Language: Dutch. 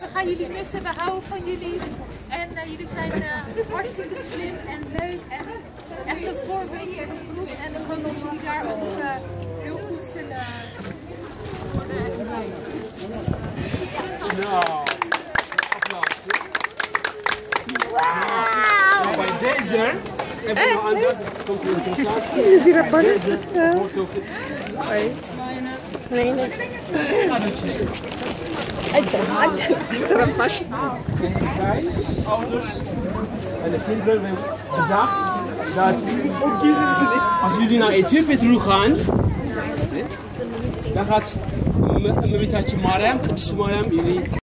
we gaan jullie missen, we houden van jullie. En jullie zijn hartstikke slim en leuk en echt een voorbeeld voor de groep. En we hopen dat jullie daar ook heel goed zullen worden. Succes allemaal. Applaus. Wauw! Bij deze hebben we nog aan dat komt er een prestatie. Is die rapport? Deze hoort ook. Nee, nee. Achter een pasje. Wij, ouders en de kinderen hebben gedacht dat als jullie naar Ethiopië toe gaan, dan gaat Mariam jullie